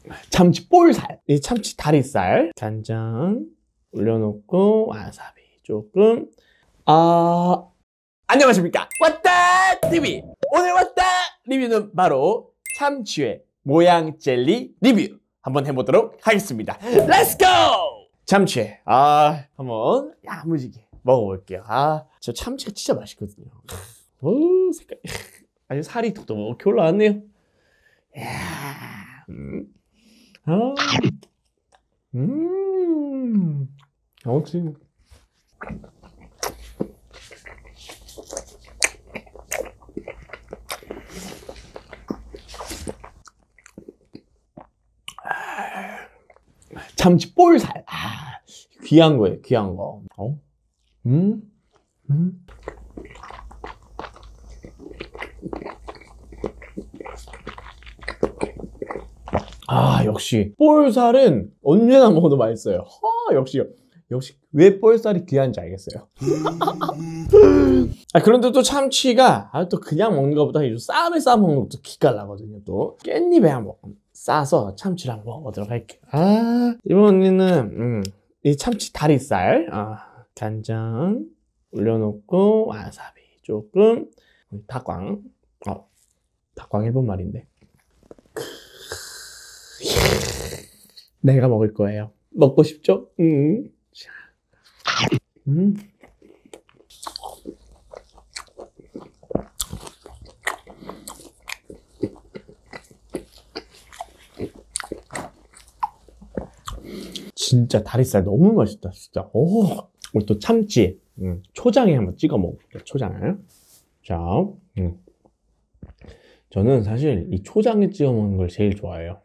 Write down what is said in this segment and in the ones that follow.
참치 볼살, 이 참치 다리살, 간장 올려놓고 와사비 조금. 안녕하십니까, 왔다 TV. 오늘 왔다 리뷰는 바로 참치회 모양 젤리 리뷰 한번 해보도록 하겠습니다. 렛츠고! 참치회 한번 야무지게 먹어볼게요. 저 참치가 진짜 맛있거든요. 오, 색깔 아주 살이 톡톡 올라왔네요. 역시 참치 볼살. 귀한 거예요, 귀한 거. 역시 볼살은 언제나 먹어도 맛있어요. 역시 왜 볼살이 귀한지 알겠어요. 그런데 또 참치가 또 그냥 먹는 것보다 쌈에 싸 먹는 것도 기가 나거든요. 또 깻잎에 한번 싸서 참치를 한번 먹어보도록 할게요. 이번에는 이 참치 다리살, 간장 올려놓고 와사비 조금, 닭광. 닭광 일본 말인데 내가 먹을 거예요. 먹고 싶죠? 진짜 다리살 너무 맛있다, 진짜. 우리 또 참치 초장에 한번 찍어 먹어볼게요. 초장을. 자, 저는 사실 이 초장에 찍어 먹는 걸 제일 좋아해요.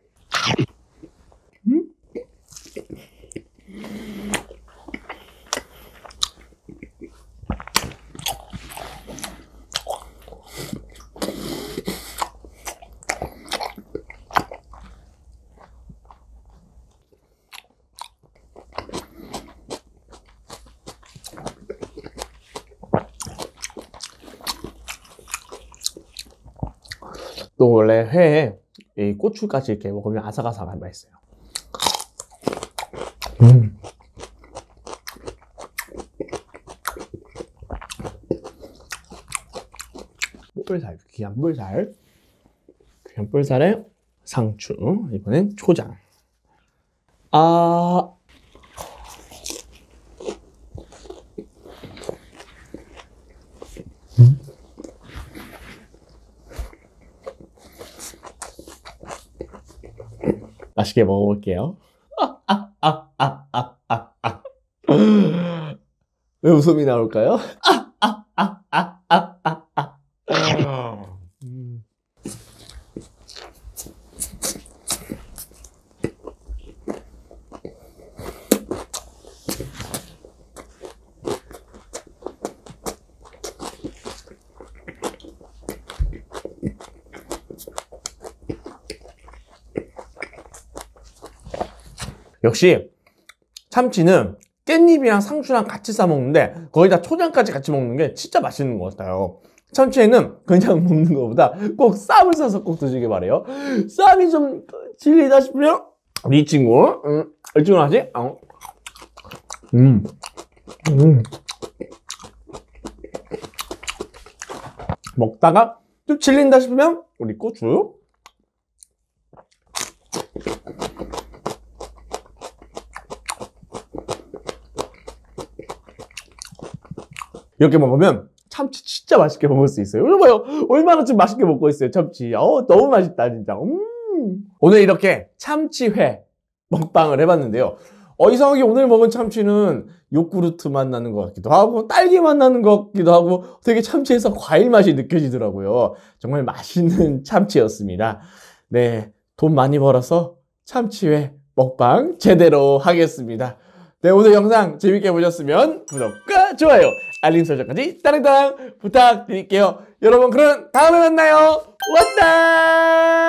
또 원래 회에 이 고추까지 이렇게 먹으면 아삭아삭한 맛있어요. 볼살, 귀한 볼살. 귀한 볼살에 상추, 이번엔 초장. 맛있게 먹어볼게요. 왜 웃음이 나올까요? 역시 참치는 깻잎이랑 상추랑 같이 싸 먹는데 거기다 초장까지 같이 먹는 게 진짜 맛있는 것 같아요. 참치에는 그냥 먹는 것보다 꼭 쌈을 싸서 꼭 드시길 바래요. 쌈이 좀 질리다 싶으면 이 친구, 이 친구 하지? 먹다가 좀 질린다 싶으면 우리 고추. 이렇게 먹으면 참치 진짜 맛있게 먹을 수 있어요. 이거 봐요. 얼마나 지금 맛있게 먹고 있어요, 참치. 너무 맛있다, 진짜. 오늘 이렇게 참치회 먹방을 해봤는데요. 이상하게 오늘 먹은 참치는 요구르트 맛 나는 것 같기도 하고 딸기 맛 나는 것 같기도 하고 되게 참치에서 과일 맛이 느껴지더라고요. 정말 맛있는 참치였습니다. 네, 돈 많이 벌어서 참치회 먹방 제대로 하겠습니다. 네, 오늘 영상 재밌게 보셨으면 구독과 좋아요, 알림 설정까지 따릉따릉 부탁드릴게요. 여러분, 그럼 다음에 만나요. 왔다!